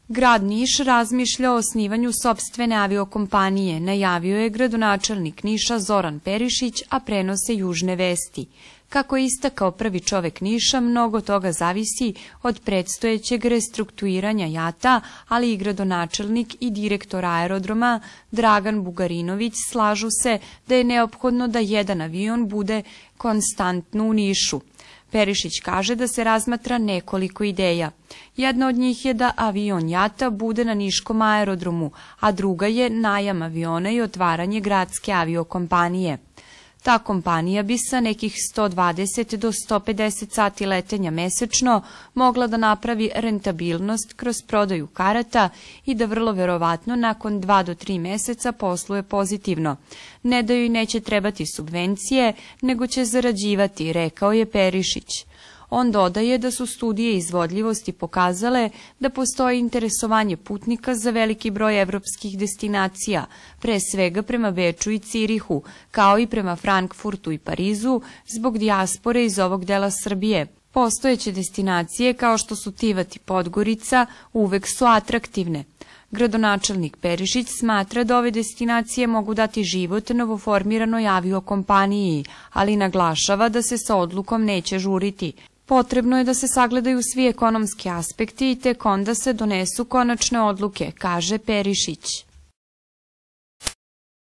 Grad Niš razmišlja o osnivanju sopstvene aviokompanije, najavio je gradonačelnik Niša Zoran Perišić, a prenose Južne vesti. Kako je istakao prvi čovek Niša, mnogo toga zavisi od predstojećeg restrukturiranja JAT-a, ali i gradonačelnik i direktor aerodroma Dragan Bugarinović slažu se da je neophodno da jedan avion bude konstantno u Nišu. Perišić kaže da se razmatra nekoliko ideja. Jedna od njih je da avion JAT-a bude na niškom aerodromu, a druga je najam aviona i otvaranje gradske aviokompanije. Ta kompanija bi sa nekih 120 do 150 sati letenja mesečno mogla da napravi rentabilnost kroz prodaju karata i da vrlo verovatno nakon 2 do 3 meseca posluje pozitivno. Ne da joj neće trebati subvencije, nego će zarađivati, rekao je Perišić. On dodaje da su studije izvodljivosti pokazale da postoji interesovanje putnika za veliki broj evropskih destinacija, pre svega prema Beču i Cirihu, kao i prema Frankfurtu i Parizu, zbog dijaspore iz ovog dela Srbije. Postojeće destinacije, kao što su Tivat i Podgorica, uvek su atraktivne. Gradonačelnik Perišić smatra da ove destinacije mogu dati život novoformiranoj aviokompaniji, ali naglašava da se sa odlukom neće žuriti. Potrebno je da se sagledaju svi ekonomski aspekti i tek onda se donesu konačne odluke, kaže Perišić.